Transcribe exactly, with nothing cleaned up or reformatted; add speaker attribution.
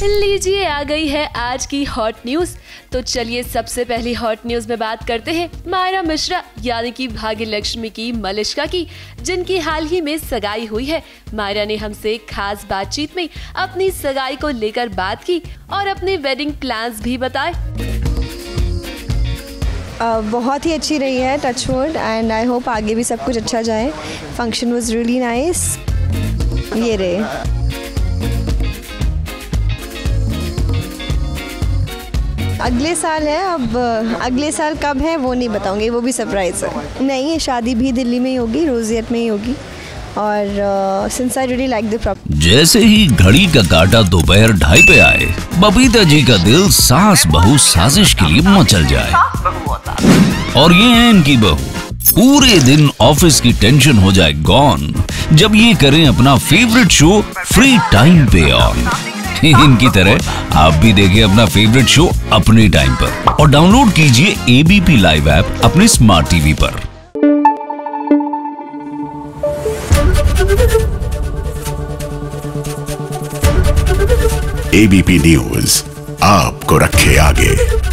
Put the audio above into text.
Speaker 1: लीजिए आ गई है आज की हॉट न्यूज। तो चलिए सबसे पहली हॉट न्यूज में बात करते हैं मायरा मिश्रा यानी कि भाग्यलक्ष्मी की मलिष्का की, जिनकी हाल ही में सगाई हुई है। मायरा ने हमसे खास बातचीत में अपनी सगाई को लेकर बात की और अपने वेडिंग प्लान्स भी बताए।
Speaker 2: Uh, बहुत ही अच्छी रही है, touch wood, and I hope आगे भी सब कुछ अच्छा जाए। Function was really nice. ये रहे अगले साल है, अब अगले साल कब है वो नहीं बताऊंगी, वो भी सरप्राइज है। नहीं, ये शादी भी दिल्ली में ही होगी, रोजियत में ही होगी। और since I really like the property.
Speaker 3: जैसे ही घड़ी का काटा दोपहर ढाई पे आए, बबीता जी का दिल सास बहू साजिश के लिए मचल जाए। और ये है इनकी बहू, पूरे दिन ऑफिस की टेंशन हो जाए गॉन जब ये करें अपना फेवरेट शो फ्री टाइम पे ऑन। इनकी तरह आप भी देखिए अपना फेवरेट शो अपने टाइम पर और डाउनलोड कीजिए एबीपी लाइव ऐप अपने स्मार्ट टीवी पर।
Speaker 4: एबीपी न्यूज आपको रखे आगे।